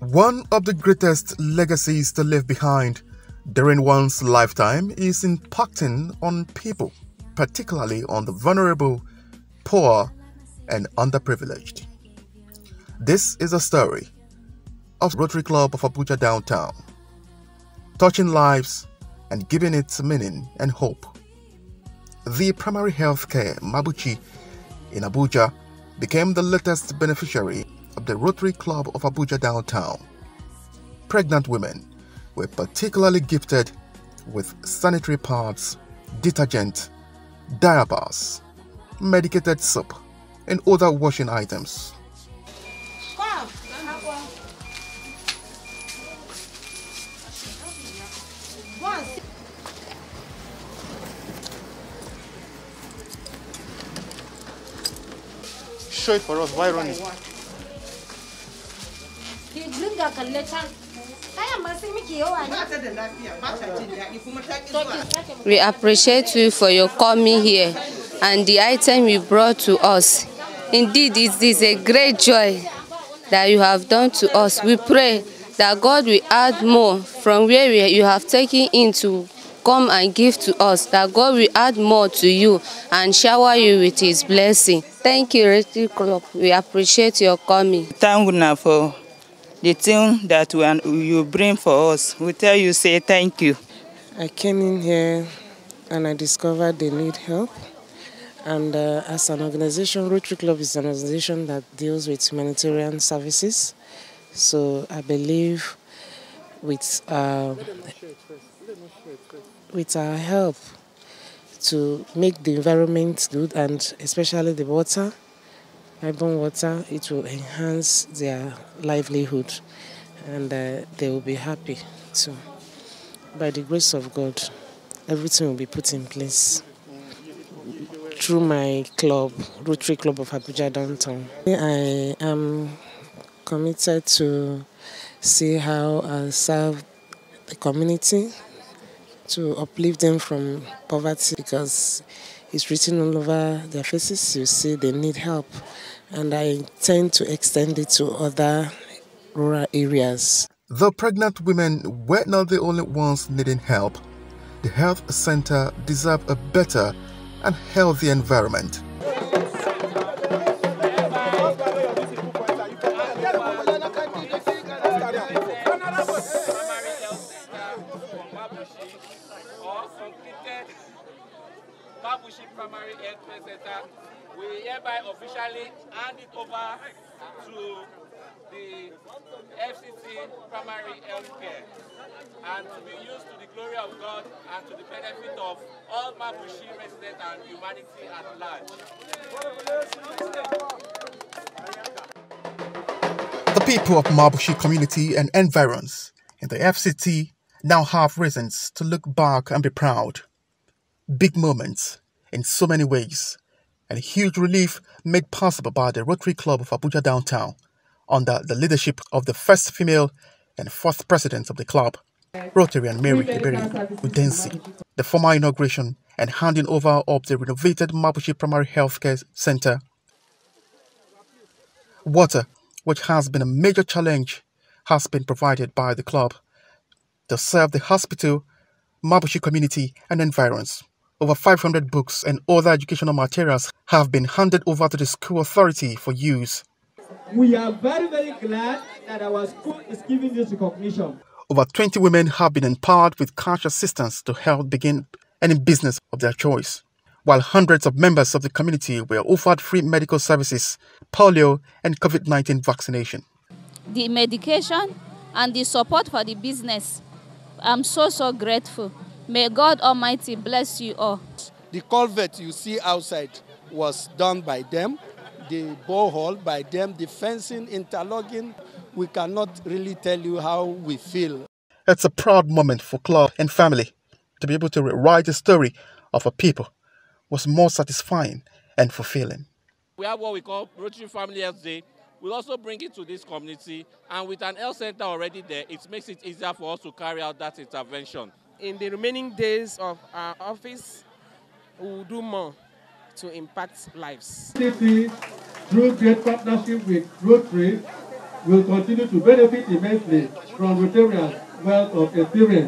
One of the greatest legacies to leave behind during one's lifetime is impacting on people, particularly on the vulnerable, poor, and underprivileged. This is a story of Rotary Club of Abuja Downtown, touching lives and giving it meaning and hope. The primary health care Mabuchi in Abuja became the latest beneficiary of the Rotary Club of Abuja Downtown. Pregnant women were particularly gifted with sanitary pads, detergent, diapers, medicated soap, and other washing items. Show it for us. Why run it? We appreciate you for your coming here and the item you brought to us. Indeed, it is a great joy that you have done to us. We pray that God will add more from where you have taken in to come and give to us, that God will add more to you and shower you with His blessing. Thank you, Rotary Club. We appreciate your coming. Thank you for the thing that you bring for us. We tell you, say thank you. I came in here and I discovered they need help. And as an organization, Rotary Club is an organization that deals with humanitarian services. So I believe with our help to make the environment good, and especially the water, urban water, it will enhance their livelihood and they will be happy too. By the grace of God, everything will be put in place through my club, Rotary Club of Abuja Downtown. I am committed to see how I serve the community, to uplift them from poverty, because it's written all over their faces. You see they need help, and I intend to extend it to other rural areas. The pregnant women were not the only ones needing help. The health center deserved a better and healthy environment. Mabuchi Primary Health Center, we hereby officially hand it over to the FCT Primary Health Care, and to be used to the glory of God and to the benefit of all Mabuchi residents and humanity at large. The people of Mabuchi community and environs in the FCT now have reasons to look back and be proud. Big moments in so many ways, and huge relief made possible by the Rotary Club of Abuja Downtown under the leadership of the first female and fourth president of the club, Rotarian Mary Eberi Udensi. The formal inauguration and handing over of the renovated Mabuchi Primary Healthcare Center. Water, which has been a major challenge, has been provided by the club to serve the hospital, Mabuchi community and environs. Over 500 books and other educational materials have been handed over to the school authority for use. We are very, very glad that our school is giving this recognition. Over 20 women have been empowered with cash assistance to help begin any business of their choice, while hundreds of members of the community were offered free medical services, polio and COVID-19 vaccination. The medication and the support for the business, I'm so grateful. May God Almighty bless you all. The culvert you see outside was done by them, the borehole by them, the fencing, interlocking. We cannot really tell you how we feel. It's a proud moment for club and family. To be able to rewrite the story of a people was more satisfying and fulfilling. We have what we call Rotary Family Health Day. We'll also bring it to this community, and with an health center already there, it makes it easier for us to carry out that intervention. In the remaining days of our office, we will do more to impact lives. Through great partnership with Rotary, will continue to benefit immensely from Rotarians' wealth of experience.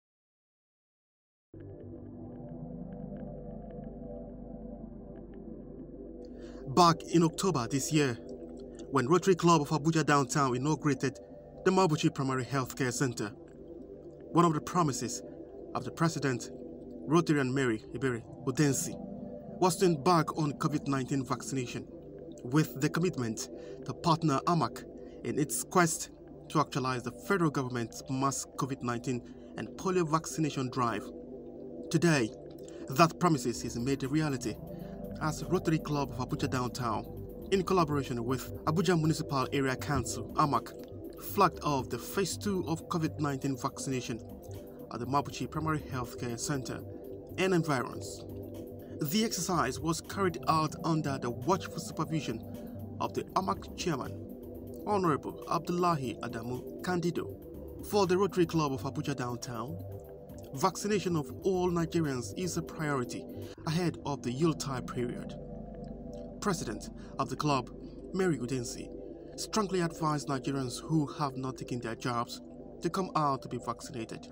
Back in October this year, when Rotary Club of Abuja Downtown inaugurated the Mabuchi Primary Healthcare Center, one of the promises of the President, Rotarian Mary Iberi Udensi, was to embark on COVID-19 vaccination, with the commitment to partner AMAC in its quest to actualize the federal government's mass COVID-19 and polio vaccination drive. Today, that promises is made a reality as Rotary Club of Abuja Downtown, in collaboration with Abuja Municipal Area Council, AMAC, flagged off the Phase 2 of COVID-19 vaccination at the Mabuchi Primary Healthcare Center and environs. The exercise was carried out under the watchful supervision of the AMAC chairman, Honorable Abdullahi Adamu Candido. For the Rotary Club of Abuja Downtown, vaccination of all Nigerians is a priority ahead of the Yuletide period. President of the club, Mary Udensi, strongly advised Nigerians who have not taken their jabs to come out to be vaccinated.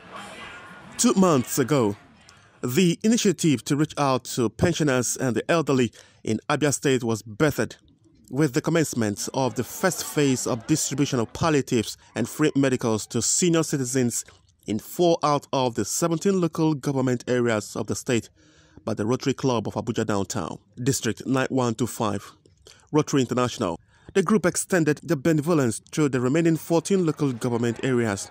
2 months ago, the initiative to reach out to pensioners and the elderly in Abia State was birthed, with the commencement of the first phase of distribution of palliatives and free medicals to senior citizens in 4 out of the 17 local government areas of the state by the Rotary Club of Abuja Downtown, District 9125, Rotary International. The group extended the benevolence to the remaining 14 local government areas.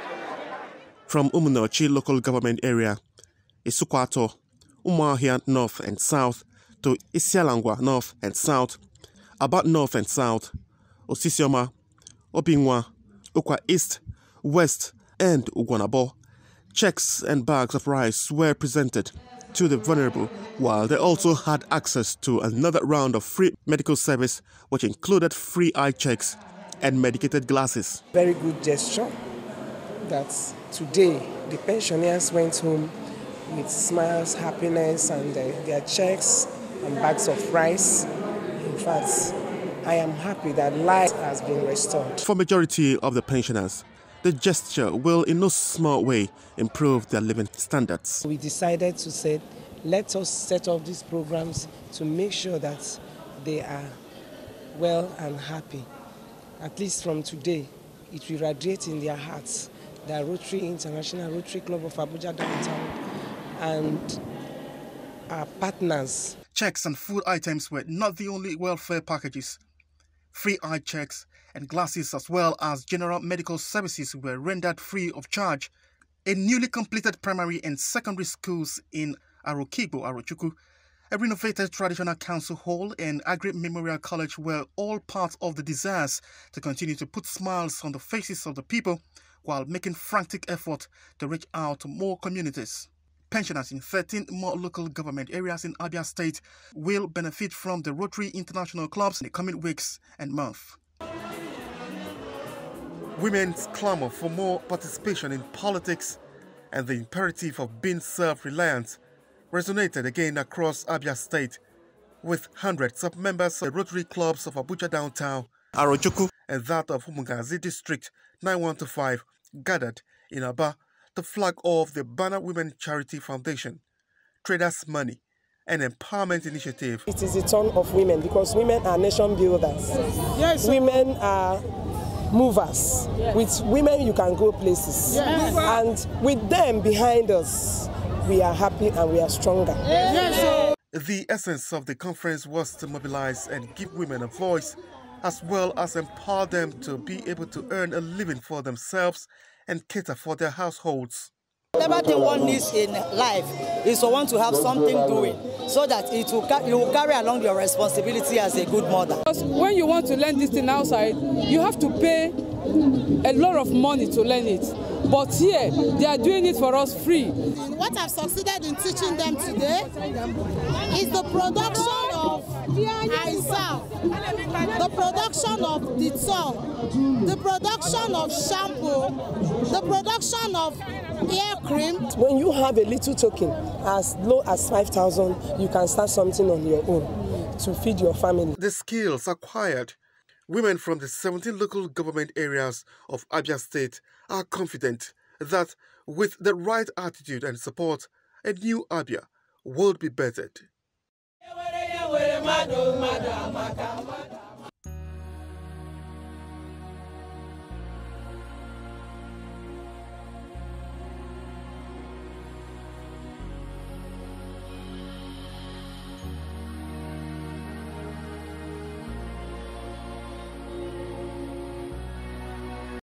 From Umunochi local government area, Isukwato, Umuahia North and South, to Isialangwa North and South, Abat North and South, Osisioma, Obingwa, Ukwa East, West, and Ugwanabo, checks and bags of rice were presented to the vulnerable, while they also had access to another round of free medical service, which included free eye checks and medicated glasses. Very good gesture that today the pensioners went home with smiles, happiness, and their checks and bags of rice. In fact, I am happy that life has been restored. For majority of the pensioners, the gesture will in no small way improve their living standards. We decided to say, let us set up these programs to make sure that they are well and happy. At least from today, it will radiate in their hearts that Rotary International, Rotary Club of Abuja Downtown, and our partners. Checks and food items were not the only welfare packages. Free eye checks and glasses as well as general medical services were rendered free of charge. A newly completed primary and secondary schools in Arokibo, Arochukwu, a renovated traditional council hall and Agri Memorial College were all part of the desires to continue to put smiles on the faces of the people while making frantic effort to reach out to more communities. Pensioners in 13 more local government areas in Abia State will benefit from the Rotary International clubs in the coming weeks and months. Women's clamor for more participation in politics and the imperative of being self-reliant resonated again across Abia State, with hundreds of members of the Rotary clubs of Abuja Downtown, Arochukwu, and that of Umugazi District 9125 gathered in Aba to flag off the Banner Women Charity Foundation, Traders Money, and Empowerment Initiative. It is the turn of women because women are nation builders. Yes. Women are movers. Yes. With women you can go places. Yes. And with them behind us, we are happy and we are stronger. Yes. The essence of the conference was to mobilize and give women a voice, as well as empower them to be able to earn a living for themselves and cater for their households. Whatever thing one needs in life is for one to have something doing, so that you will carry along your responsibility as a good mother. Because when you want to learn this thing outside, you have to pay a lot of money to learn it. But here, they are doing it for us free. What I've succeeded in teaching them today is the production of Aizal, the production of Ditol, the production of shampoo, the production of hair cream. When you have a little token, as low as 5,000, you can start something on your own to feed your family. The skills acquired Women from the 17 local government areas of Abia State are confident that with the right attitude and support, a new Abia will be bettered.